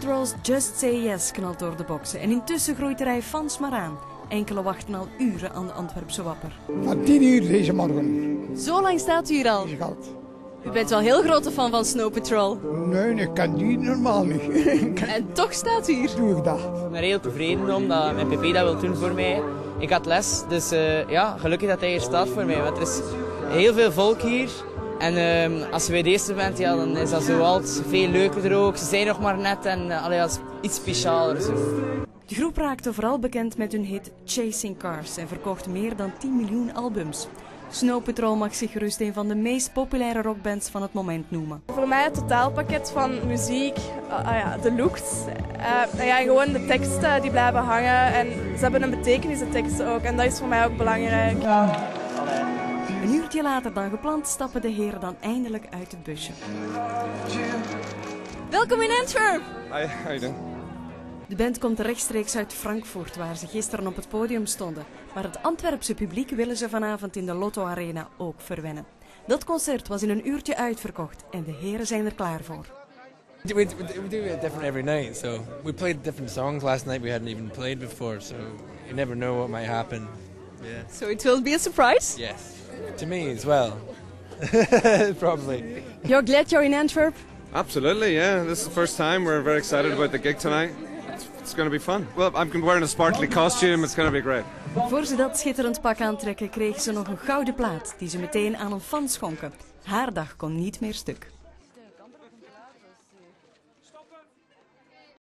Patrol's Just Say Yes knalt door de boksen en intussen groeit de rij fans maar aan. Enkele wachten al uren aan de Antwerpse wapper. Van 10 uur deze morgen. Zo lang staat u hier al? Is goud. U bent wel heel grote fan van Snow Patrol. Nee, ik kan die normaal niet. En toch staat u hier. Doe ik dat. Ik ben heel tevreden omdat mijn pp dat wil doen voor mij. Ik had les, dus ja, gelukkig dat hij hier staat voor mij. Want er is heel veel volk hier. En als je bij de eerste bent, ja, dan is dat zo altijd veel leuker ook. Ze zijn nog maar net en dat is iets specialer. Zo. De groep raakte vooral bekend met hun hit Chasing Cars en verkocht meer dan 10 miljoen albums. Snow Patrol mag zich gerust een van de meest populaire rockbands van het moment noemen. Voor mij het totaalpakket van muziek, de looks, gewoon de teksten die blijven hangen en ze hebben een betekenis, de teksten ook, en dat is voor mij ook belangrijk. Ja. Een uurtje later dan gepland stappen de heren dan eindelijk uit het busje. Welkom in Antwerp! Hi, how you doing? De band komt rechtstreeks uit Frankfurt, waar ze gisteren op het podium stonden. Maar het Antwerpse publiek willen ze vanavond in de Lotto Arena ook verwennen. Dat concert was in een uurtje uitverkocht en de heren zijn er klaar voor. We do it different every night, so we played different songs last night we hadn't even played before, so you never know what might happen. Yeah. So it will be a surprise? Yes. To me as well. Probably. You're glad you're in Antwerp? Absolutely, yeah. This is the first time. We're very excited about the gig tonight. It's going to be fun. Well, I'm wearing a sparkly costume. It's going to be great. Voor ze dat schitterend pak aantrekken, kregen ze nog een gouden plaat die ze meteen aan een fan schonken. Haar dag kon niet meer stuk.